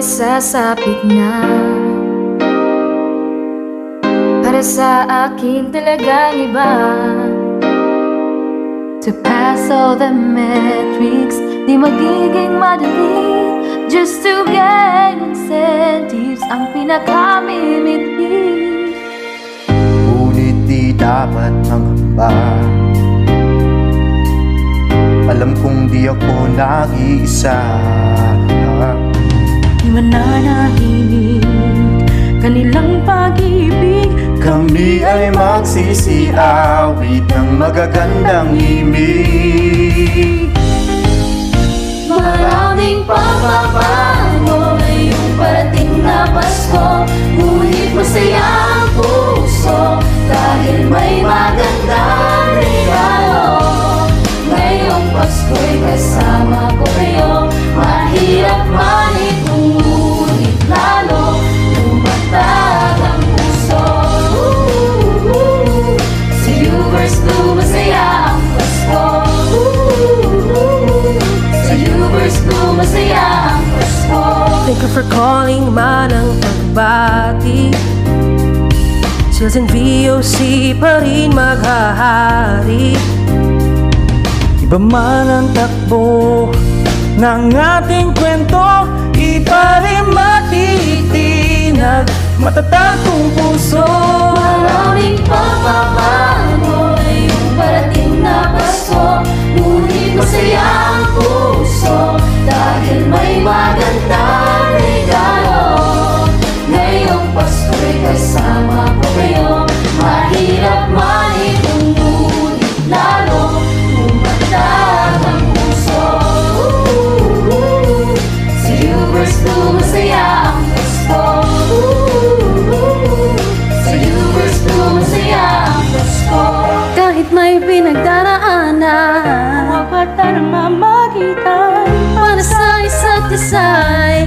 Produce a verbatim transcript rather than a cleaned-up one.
sasapit na. Para sa akin talagang iba. To pass all the metrics, di magiging madali. Just to get incentives, ang pinakamimiti. Ngunit di dapat mangamba. Alam kong di ako nag-iisa. Di mananahimik kanilang pag-ibig. Kami ay magsisiawit ng magagandang himig. Maraming pagbabago ngayong parating na Pasko. Ngunit masaya ang puso dahil may magandang regalo. Ngayong Pasko'y kasama ko kayo. Mahirap man itong ngunit lalo lumatag ang puso. Sa Uverse Blue masaya ang Pasko. Sa Uverse Blue masaya ang Pasko. Thank you for calling, manang pagbati. Sales and V O C pa rin maghahari. Iba man ang takbo ng ating kwento, iba rin matitinag matatag kong puso. Maraming pagbabago ngayong parating na Pasko. Ngunit masaya ang puso dahil may magandang regalo. Ngayong Pasko'y kasama ko kayo. Mahirap man itong ngunit lalo lumatag ang puso. Sa Uverse Blue masaya ang Pasko. Sa Uverse Blue masaya ang Pasko. Kahit may pinagdaraanan, Apat na mamagitan para sa isa't isa'y